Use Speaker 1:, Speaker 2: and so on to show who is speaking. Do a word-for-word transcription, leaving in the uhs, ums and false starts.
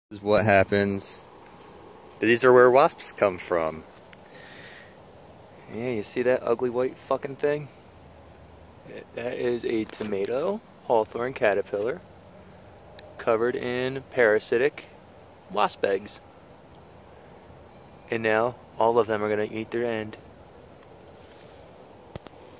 Speaker 1: This is what happens. These are where wasps come from. Yeah, you see that ugly white fucking thing? That is a tomato hawthorne caterpillar covered in parasitic wasp eggs. And now all of them are going to eat their end.